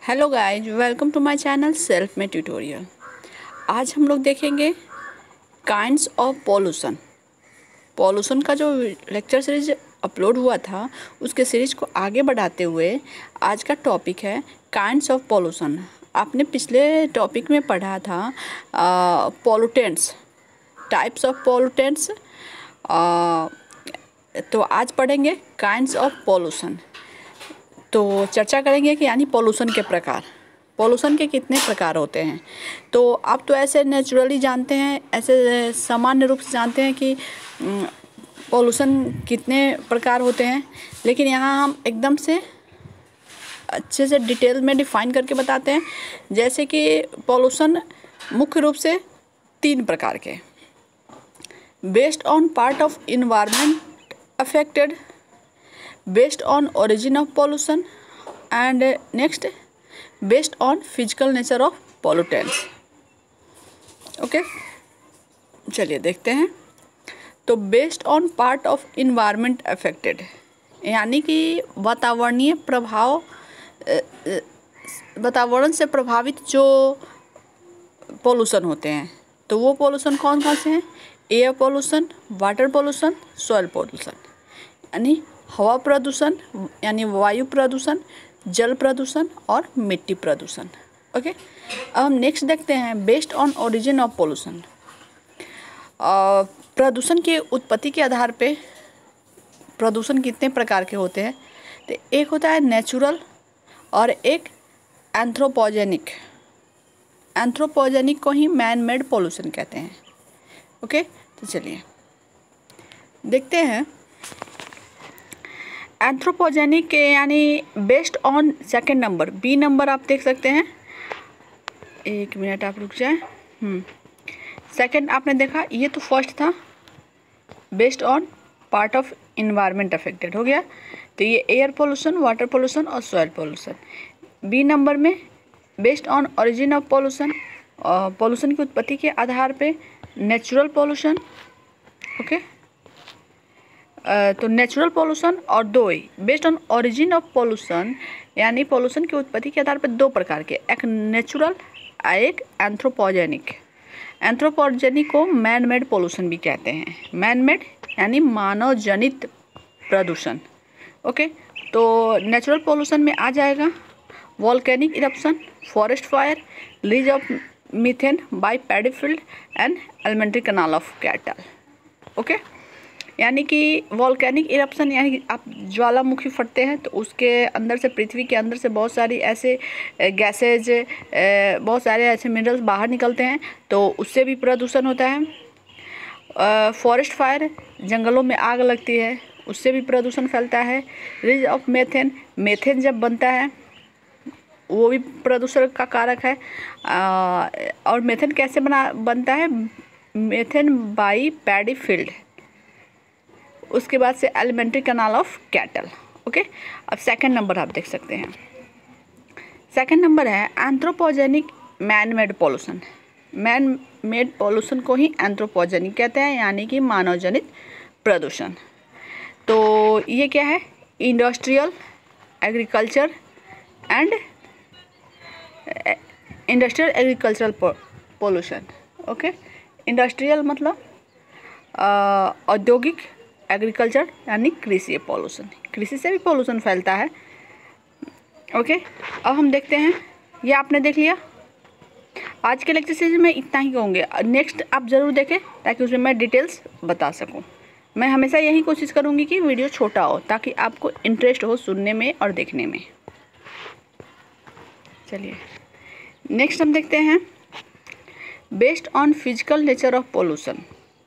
Hello guys, welcome to my channel self में tutorial. आज हम लोग देखेंगे काइंड्स ऑफ पॉल्यूशन। पॉल्यूशन का जो लेक्चर सीरीज अपलोड हुआ था उसके सीरीज को आगे बढ़ाते हुए आज का टॉपिक है काइंड्स ऑफ पॉल्यूशन। आपने पिछले टॉपिक में पढ़ा था पॉल्यूटेंट्स, टाइप्स ऑफ पॉल्यूटेंट्स। तो आज पढ़ेंगे काइंड्स ऑफ पॉल्यूशन। तो चर्चा करेंगे कि यानी पॉल्यूशन के प्रकार, पॉल्यूशन के कितने प्रकार होते हैं। तो आप तो ऐसे नेचुरली जानते हैं, ऐसे सामान्य रूप से जानते हैं कि पॉल्यूशन कितने प्रकार होते हैं, लेकिन यहाँ हम एकदम से अच्छे से डिटेल में डिफाइन करके बताते हैं। जैसे कि पॉल्यूशन मुख्य रूप से 3 प्रकार के, based on part of environment affected, based on origin of pollution, and next based on physical nature of pollutants। Okay, चलिए देखते हैं। तो based on part of environment affected यानी कि वातावरणीय प्रभाव, वातावरण से प्रभावित जो पोल्यूशन होते हैं, तो वो पोल्यूशन कौन कौन से हैं? Air pollution, water pollution, soil pollution यानी हवा प्रदूषण यानी वायु प्रदूषण, जल प्रदूषण और मिट्टी प्रदूषण। ओके, अब हम नेक्स्ट देखते हैं based on origin of pollution. प्रदूषण के उत्पत्ति के आधार पे प्रदूषण कितने प्रकार के होते हैं? तो एक होता है नेचुरल और एक एंथ्रोपोजेनिक। एंथ्रोपोजेनिक को ही मैन मेड पोल्यूशन कहते हैं। ओके, तो चलिए देखते हैं। एंथ्रोपोजेनिक यानी based on second number, B number आप देख सकते हैं। एक मिनट आप रुक जाए। सेकंड आपने देखा, ये तो फर्स्ट था based on part of environment affected हो गया, तो ये एयर पोल्यूशन, वाटर पोल्यूशन और सॉइल पोल्यूशन। बी नंबर में based on origin of pollution, pollution की उत्पत्ति के आधार पे नेचुरल पोल्यूशन। ओके, तो नेचुरल पोल्यूशन और दो ही based on origin of pollution यानी पोल्यूशन की उत्पत्ति के आधार पर 2 प्रकार के, एक नेचुरल एक एंथ्रोपोजेनिक। एंथ्रोपोजेनिक को मैन मेड पोल्यूशन भी कहते हैं। मैन मेड यानी मानव जनित प्रदूषण। ओके, तो नेचुरल पोल्यूशन में आ जाएगा volcanic eruption, forest fire, release of methane by paddy field and alimentary canal of cattle. Okay, यानी कि वॉल्केनिक इरप्शन यानी कि आप ज्वालामुखी फटते हैं तो उसके अंदर से, पृथ्वी के अंदर से बहुत सारी ऐसे गैसेज, बहुत सारे ऐसे मिनरल्स बाहर निकलते हैं, तो उससे भी प्रदूषण होता है। फॉरेस्ट फायर, जंगलों में आग लगती है, उससे भी प्रदूषण फैलता है। रिलीज ऑफ मीथेन, मीथेन जब बनता है वो भी प्रदूषण का कारक है। और मीथेन कैसे बनता है? मीथेन बाई पैडी फील्ड, उसके बाद से alimentary canal of cattle. Okay, अब सेकंड नंबर आप देख सकते हैं। सेकंड नंबर है anthropogenic man made pollution. Man made pollution को ही एंथ्रोपोजेनिक कहते हैं यानी कि मानव जनित प्रदूषण। तो ये क्या है? Industrial, agriculture and industrial agricultural pollution. Okay, industrial मतलब औद्योगिक, एग्रीकल्चर यानी कृषि पोल्यूशन, कृषि से भी पोल्यूशन फैलता है। ओके, अब हम देखते हैं। ये आपने देख लिया। आज के लेक्चर सीरीज में इतना ही कहूँगे, नेक्स्ट आप ज़रूर देखें ताकि उसमें मैं डिटेल्स बता सकूँ। मैं हमेशा यही कोशिश करूँगी कि वीडियो छोटा हो ताकि आपको इंटरेस्ट हो सुनने में और देखने में। चलिए नेक्स्ट हम देखते हैं based on physical nature of pollution.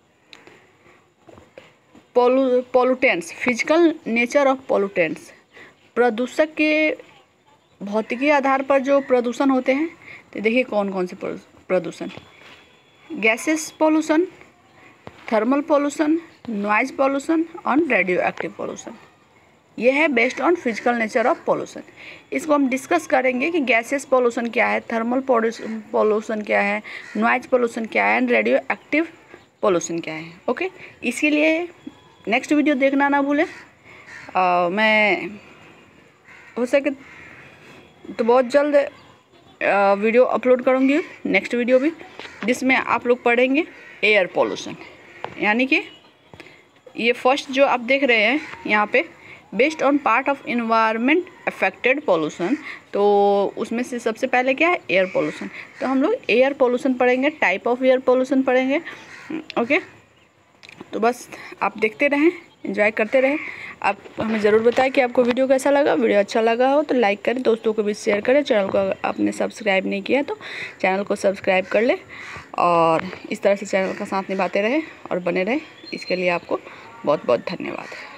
Pollutants, physical nature of pollutants, प्रदूषक के भौतिकी आधार पर जो प्रदूषण होते हैं, तो देखिए कौन कौन से प्रदूषण: gases pollution, thermal pollution, noise pollution और रेडियो एक्टिव पोल्यूशन। ये है based on physical nature of pollution. इसको हम डिस्कस करेंगे कि गैसेस पोल्यूशन क्या है, थर्मल पोल्यूशन क्या है, नॉइज पोल्यूशन क्या है एंड रेडियो एक्टिव पोल्यूशन क्या है। ओके, इसके लिए नेक्स्ट वीडियो देखना ना भूलें। मैं हो सके तो बहुत जल्द वीडियो अपलोड करूँगी, नेक्स्ट वीडियो भी, जिसमें आप लोग पढ़ेंगे एयर पोल्यूशन। यानी कि ये फर्स्ट जो आप देख रहे हैं यहाँ पे, based on part of environment affected pollution, तो उसमें से सबसे पहले क्या है, एयर पोल्यूशन। तो हम लोग एयर पोल्यूशन पढ़ेंगे, टाइप ऑफ एयर पोल्यूशन पढ़ेंगे। ओके, तो बस आप देखते रहें, एंजॉय करते रहें। आप हमें ज़रूर बताएं कि आपको वीडियो कैसा लगा। वीडियो अच्छा लगा हो तो लाइक करें, दोस्तों को भी शेयर करें। चैनल को अगर आपने सब्सक्राइब नहीं किया तो चैनल को सब्सक्राइब कर ले, और इस तरह से चैनल का साथ निभाते रहे और बने रहे। इसके लिए आपको बहुत बहुत धन्यवाद।